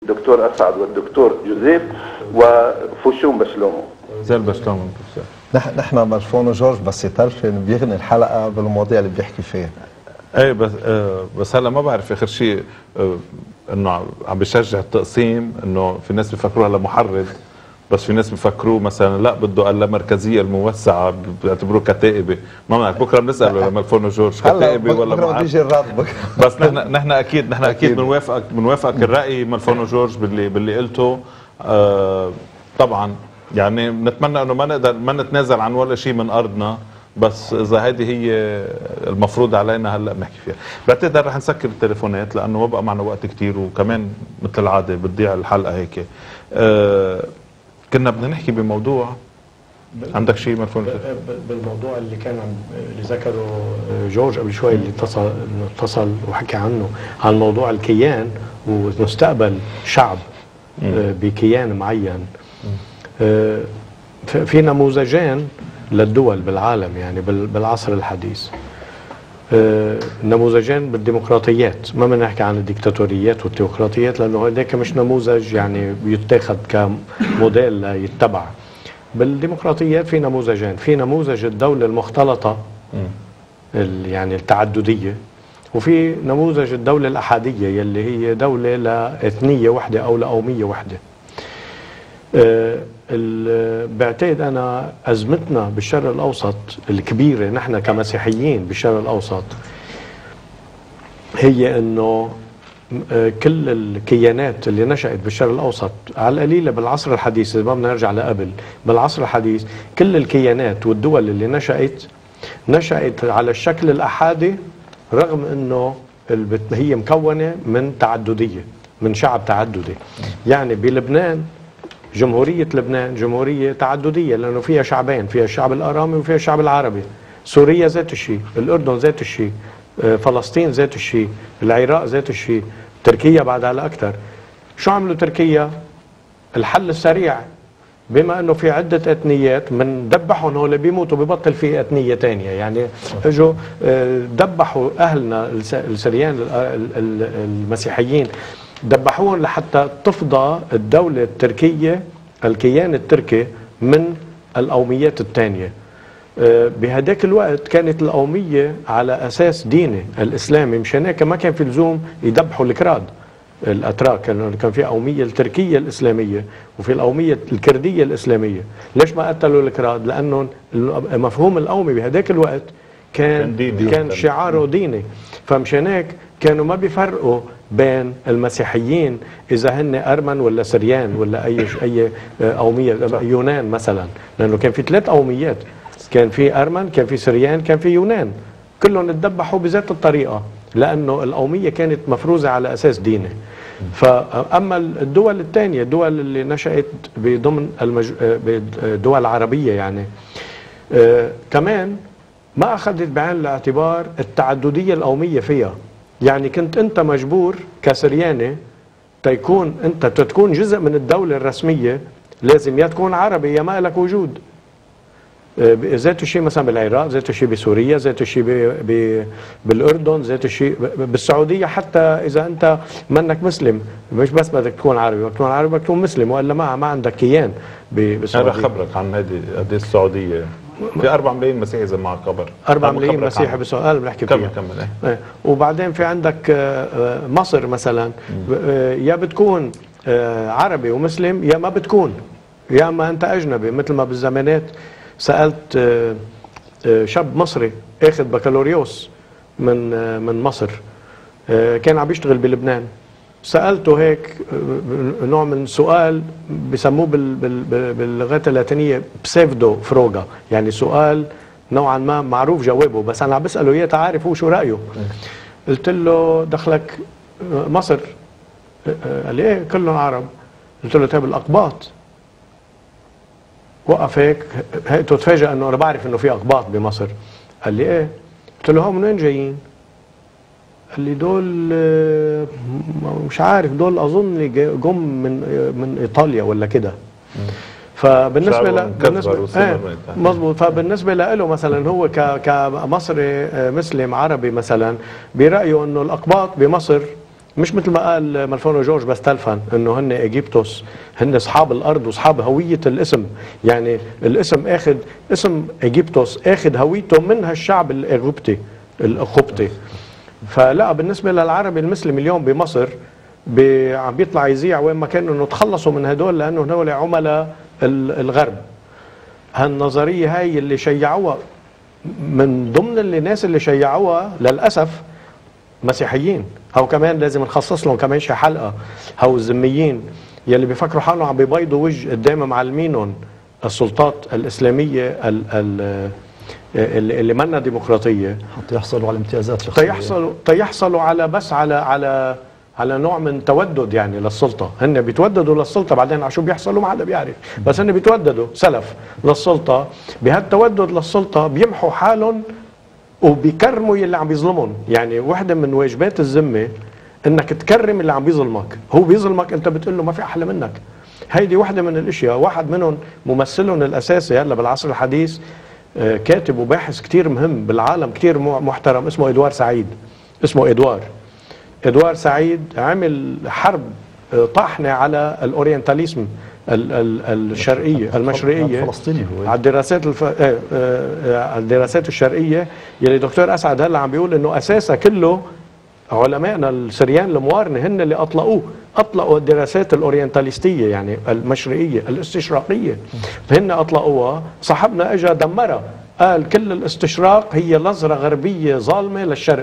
دكتور أسعد والدكتور جوزيف وفوشون بشلومو. زي بشلومو. نحن مرفون جورج بس يترفن بيغني الحلقة بالمواضيع اللي بيحكي فيها. ايه بس هلا ما بعرف اخر شيء انه عم بيشجع التقسيم، انه في ناس بيفكروه هلا محرض، بس في ناس بيفكروه مثلا لا بده اللامركزيه الموسعه بيعتبروه كتائبه. ما بعرف بكره بنسال لما الفونو جورج كتائبه ولا بكره بيجي الرد بس نحن اكيد بنوافقك الراي مالفونو جورج باللي قلته. طبعا يعني نتمنى انه ما نتنازل عن ولا شيء من ارضنا، بس اذا هذه هي المفروض علينا هلا بنحكي فيها. بعتقد رح نسكر التليفونات لانه ما بقى معنا وقت كثير، وكمان مثل العاده بتضيع الحلقه هيك. كنا بدنا نحكي بموضوع. عندك شيء مرفون؟ بالموضوع اللي اللي ذكره جورج قبل شوي، اللي اتصل وحكى عنه، عن موضوع الكيان ومستقبل شعب بكيان معين. في نموذجين للدول بالعالم يعني بالعصر الحديث. نموذجين بالديمقراطيات، ما بدنا نحكي عن الديكتاتوريات والتيوقراطيات لانه هذاك مش نموذج يعني بيتاخذ كموديل يتبع. بالديمقراطيات في نموذجين، في نموذج الدولة المختلطة يعني التعددية، وفي نموذج الدولة الأحادية يلي هي دولة لإثنية وحدة أو لقومية وحدة. بعتقد أنا أزمتنا بالشرق الأوسط الكبيرة نحن كمسيحيين بالشرق الأوسط هي أنه كل الكيانات اللي نشأت بالشرق الأوسط على القليلة بالعصر الحديث، إذا ما بدنا نرجع لقبل بالعصر الحديث، كل الكيانات والدول اللي نشأت على الشكل الأحادي، رغم أنه هي مكونة من تعددية، من شعب تعددي. يعني بلبنان جمهورية لبنان جمهورية تعددية لأنه فيها شعبين، فيها الشعب الآرامي وفيها الشعب العربي. سوريا ذات الشيء، الأردن ذات الشيء، فلسطين ذات الشيء، العراق ذات الشيء، تركيا بعد على أكثر. شو عملوا تركيا؟ الحل السريع، بما أنه في عدة أثنيات من دبحهم هول بيموتوا ببطل في أثنية تانية. يعني اجوا دبحوا أهلنا السريان المسيحيين، دبحوهم لحتى تفضى الدولة التركية، الكيان التركي، من القوميات الثانية. بهداك الوقت كانت القومية على أساس ديني الإسلامي، مشان هيك ما كان في لزوم يدبحوا الكراد الأتراك، كان في قومية التركية الإسلامية وفي القومية الكردية الإسلامية. ليش ما قتلوا الكراد؟ لأنه مفهوم القومي بهداك الوقت كان شعاره ديني. فمشان هيك كانوا ما بيفرقوا بين المسيحيين إذا هن أرمن ولا سريان ولا أي قومية. يونان مثلا، لأنه كان في 3 قوميات، كان في أرمن، كان في سريان، كان في يونان، كلهم اتذبحوا بذات الطريقة لأنه القومية كانت مفروزة على أساس ديني. فأما الدول الثانية، الدول اللي نشأت بضمن دول عربية يعني كمان ما أخذت بعين الاعتبار التعددية القومية فيها. يعني كنت أنت مجبور كسرياني تكون جزء من الدولة الرسمية، لازم يا تكون عربي يا ما لك وجود. ذات الشيء مثلا بالعراق، ذات الشيء بسوريا، ذات الشيء بالأردن، ذات الشيء بالسعودية. حتى إذا أنت منك مسلم، مش بس بدك تكون عربي، بدك تكون عربي بدك تكون مسلم، وإلا ما عندك كيان بالسعودية. أنا خبرك عن هذه السعودية، في 4 ملايين مسيحي إذا معك خبر. 4 ملايين مسيحي بالسؤال بنحكي فيها. كمل. وبعدين في عندك مصر مثلا، يا بتكون عربي ومسلم يا ما بتكون، يا اما انت اجنبي. مثل ما بالزمانات سالت شاب مصري اخذ بكالوريوس من مصر، كان عم يشتغل بلبنان. سالته هيك نوع من سؤال بسموه باللغات اللاتينيه بسيفدو فروغا، يعني سؤال نوعا ما معروف جوابه، بس انا عم بساله اياه تعرف هو شو رايه. قلت له دخلك مصر؟ قال لي ايه كلهم عرب. قلت له طيب الاقباط؟ وقف هيك تتفاجئ انه انا بعرف انه في اقباط بمصر. قال لي ايه. قلت له هم من وين جايين؟ قال لي دول مش عارف، دول اظن جم من ايطاليا ولا كده. فبالنسبه مظبوط. فبالنسبه له مثلا هو كمصري مسلم عربي مثلا، برايه انه الاقباط بمصر مش مثل ما قال مالفونو جورج بس تلفن انه هن ايجيبتوس، هن اصحاب الارض واصحاب هويه الاسم. يعني الاسم اخذ اسم ايجيبتوس اخذ هويته من هالشعب القبطي. فلا بالنسبه للعربي المسلم اليوم بمصر عم بيطلع يذيع وين ما كانوا انه تخلصوا من هدول لانه هدول عملاء الغرب. هالنظريه هاي اللي شيعوها من ضمن الناس اللي شيعوها للاسف مسيحيين، او كمان لازم نخصص لهم كمان شي حلقه، هو الذميين يلي بيفكروا حالهم عم بيبيضوا وجه قدام معلمينهم السلطات الاسلاميه اللي منا ديمقراطيه حتى يحصلوا على امتيازات شخصيه، تيحصلوا على بس على نوع من تودد يعني للسلطه. هن بيتوددوا للسلطه، بعدين على شو بيحصلوا ما حدا بيعرف، بس هن بيتوددوا سلف للسلطه. بهالتودد للسلطه بيمحوا حالهم وبيكرموا اللي عم بيظلمهم. يعني وحده من واجبات الذمه انك تكرم اللي عم بيظلمك. هو بيظلمك انت بتقول له ما في احلى منك. هيدي وحده من الاشياء. واحد منهم ممثلهم الاساسي هلا بالعصر الحديث، كاتب وباحث كتير مهم بالعالم، كتير محترم، اسمه ادوار سعيد. اسمه ادوار سعيد عمل حرب طاحنه على الاورينتاليزم الشرقيه المشرقيه الفلسطيني هو على الدراسات الشرقيه يلي دكتور اسعد هلا عم بيقول انه اساسها كله علمائنا السريان الموارنه هن اللي اطلقوا الدراسات الاورينتاليستيه يعني المشرقيه الاستشراقيه. فهن اطلقوها، صاحبنا اجى دمرها، قال كل الاستشراق هي نظره غربيه ظالمه للشرق،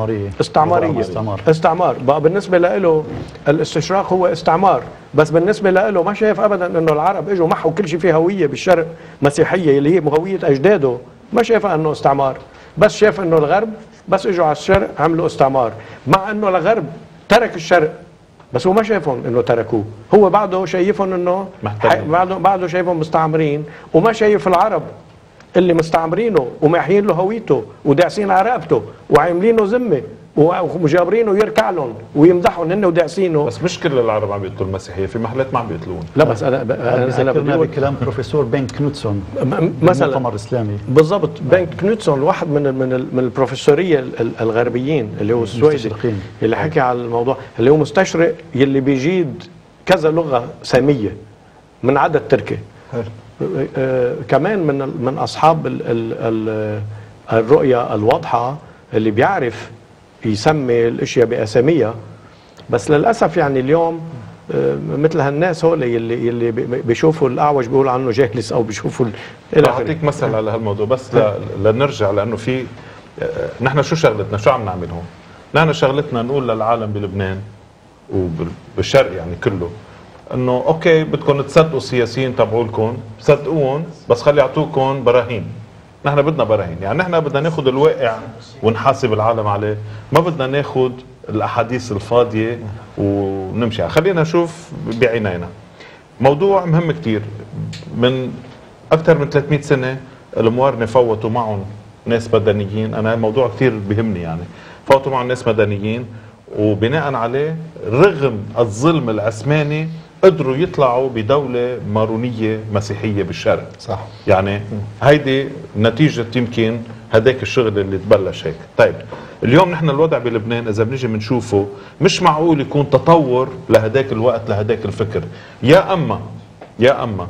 استعمار. بقى بالنسبه له الاستشراق هو استعمار، بس بالنسبه له ما شايف ابدا انه العرب اجوا محوا كل شيء فيه هويه بالشرق مسيحيه اللي هي هويه اجداده، ما شايفها انه استعمار، بس شايف انه الغرب بس اجوا على الشرق عملوا استعمار، مع انه الغرب ترك الشرق بس هو ما شايفهم انه تركوه، هو بعده شايفهم انه بعده شايفهم مستعمرين، وما شايف العرب اللي مستعمرينه وماحيين له هويته وداعسين على رقبته وعاملينه ذمه ومجابرينه يركع لهم ويمدحهم هن وداعسينه. بس مش كل العرب عم بيقتلوا المسيحيه، في محلات ما عم بيقتلون. لا بس انا بقول بكلام بروفيسور بين كنوتسون مثلا المؤتمر الاسلامي بالضبط. بين كنوتسون واحد من البروفيسوريه الغربيين اللي هو السويدي اللي حكى على الموضوع، اللي هو مستشرق يلي بيجيد كذا لغه ساميه من عدد تركي. كمان من اصحاب الرؤيه الواضحه اللي بيعرف يسمي الاشياء باساميها. بس للاسف يعني اليوم مثل هالناس هول اللي بيشوفوا الاعوج بيقولوا عنه جاهلس او بيشوفوا اعطيك مثل على هالموضوع بس لنرجع، لانه في نحن شو شغلتنا، شو عم نعمل هون؟ نحن شغلتنا نقول للعالم بلبنان وبالشرق يعني كله انه اوكي بدكم تصدقوا السياسيين تبعولكم، صدقوهم بس خلي يعطوكم براهين. نحن بدنا براهين، يعني نحن بدنا ناخذ الواقع ونحاسب العالم عليه، ما بدنا ناخذ الاحاديث الفاضيه ونمشي. خلينا نشوف بعينينا. موضوع مهم كتير، من اكثر من 300 سنه الموارنه فوتوا معهم ناس مدنيين، انا الموضوع كتير بيهمني يعني، فوتوا معهم ناس مدنيين وبناء عليه رغم الظلم العثماني قدروا يطلعوا بدولة مارونية مسيحية بالشرق. صح. يعني هيدي نتيجة يمكن هداك الشغل اللي تبلش هيك. طيب اليوم نحن الوضع بلبنان إذا بنيجي بنشوفه مش معقول يكون تطور لهداك الوقت لهداك الفكر. يا أما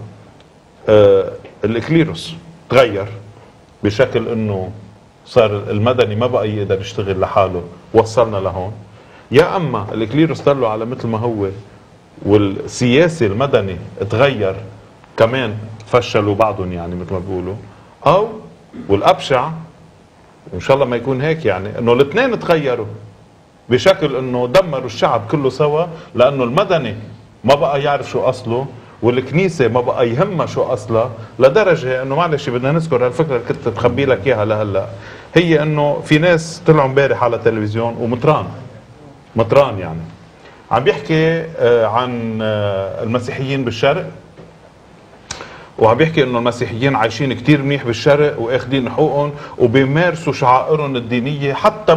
الإكليروس تغير بشكل إنه صار المدني ما بقى يقدر يشتغل لحاله وصلنا لهون، يا أما الإكليروس ضلوا على مثل ما هو والسياسي المدني تغير كمان فشلوا بعضهم يعني مثل ما بيقولوا، او والابشع وان شاء الله ما يكون هيك يعني انه الاثنين تغيروا بشكل انه دمروا الشعب كله سوا، لانه المدني ما بقى يعرف شو اصله والكنيسه ما بقى يهمها شو اصلها، لدرجه انه معلش بدنا نذكر هالفكره اللي كنت بخبي لك اياها لهلا، هي انه في ناس طلعوا امبارح على التلفزيون ومطران يعني عم بيحكي عن المسيحيين بالشرق، وعم بيحكي انه المسيحيين عايشين كتير منيح بالشرق واخدين حقوقهم وبيمارسوا شعائرهم الدينيه حتى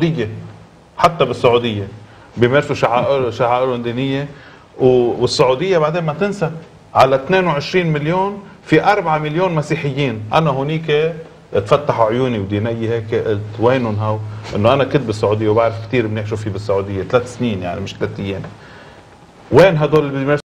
بالسعوديه بيمارسوا شعائرهم الدينيه، والسعوديه بعدين ما تنسى على 22 مليون في 4 مليون مسيحيين. انا هونيك اتفتحوا عيوني وديني هيك، قلت وينهم هاو؟ انه انا كنت بالسعوديه وبعرف كثير منيح شو في بالسعوديه 3 سنين يعني مش 3 ايام. وين هدول اللي